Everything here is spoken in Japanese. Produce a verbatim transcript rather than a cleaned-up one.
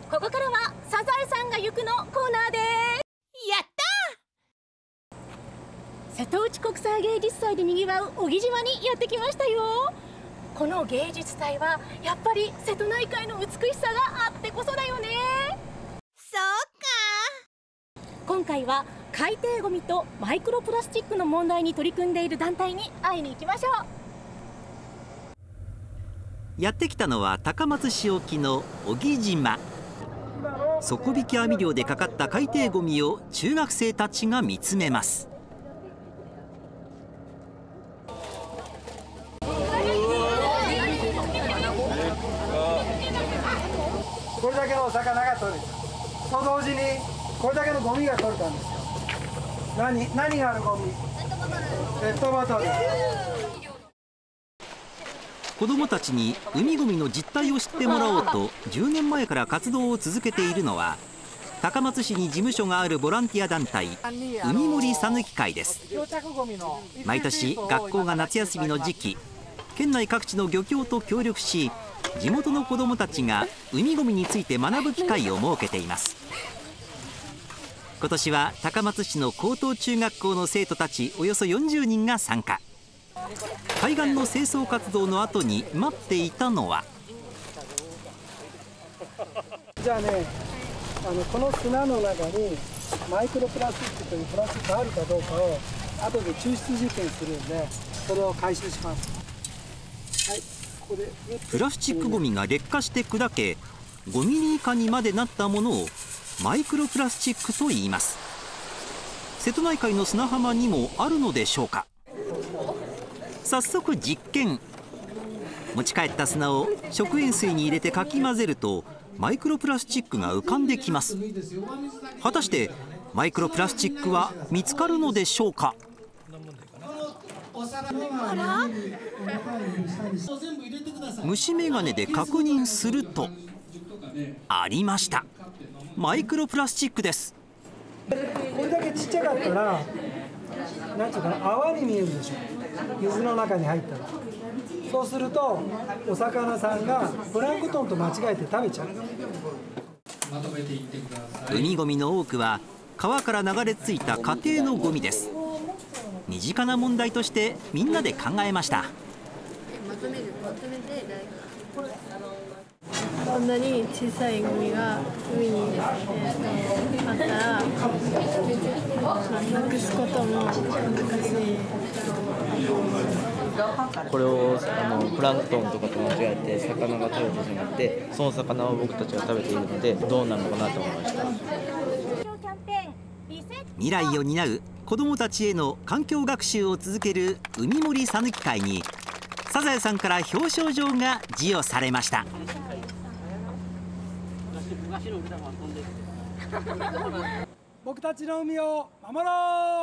ここからはサザエさんが行くのコーナーです。 やったー。瀬戸内国際芸術祭でにぎわう小木島にやってきましたよ。この芸術祭はやっぱり瀬戸内海の美しさがあってこそだよね。 そうか。 今回は海底ゴミとマイクロプラスチックの問題に取り組んでいる団体に会いに行きましょう。 やってきたのは高松市沖の小木島。底引き網漁でかかった海底ゴミを中学生たちが見つめます。 これだけのお魚が取れたと同時にこれだけのゴミが取れたんですよ。何何があるゴミ？ペットボトル。 子どもたちに海ゴミの実態を知ってもらおうとじゅうねんまえから活動を続けているのは高松市に事務所があるボランティア団体海森さぬき会です。毎年学校が夏休みの時期、県内各地の漁協と協力し地元の子どもたちが海ゴミについて学ぶ機会を設けています。今年は高松市の高等中学校の生徒たちおよそよんじゅうにんが参加。海岸の清掃活動の後に待っていたのは、 じゃあね、あのこの砂の中にマイクロプラスチックというプラスチックがあるかどうかを後で抽出実験するんで、それを回収します。はい、ここでプラスチックゴミが劣化して砕けごミリ以下にまでなったものをマイクロプラスチックと言います。瀬戸内海の砂浜にもあるのでしょうか。早速実験。持ち帰った砂を食塩水に入れてかき混ぜるとマイクロプラスチックが浮かんできます。果たしてマイクロプラスチックは見つかるのでしょうか。虫眼鏡で確認するとありました。マイクロプラスチックです。 これだけちっちゃかったらなんていうかな、泡に見えるでしょ。水の中に入ったら。そうするとお魚さんがプランクトンと間違えて食べちゃう。 海ゴミの多くは川から流れ着いた家庭のゴミです。身近な問題としてみんなで考えました。 こんなに小さいゴミが海に、えー、あったらなくすことも難しい。 これをあのプランクトンとかと間違えて魚が食べてしまって、その魚を僕たちが食べているのでどうなるのかなと思いました。 未来を担う子どもたちへの環境学習を続ける海森さぬき会にサザエさんから表彰状が授与されました。 僕たちの海を守ろう。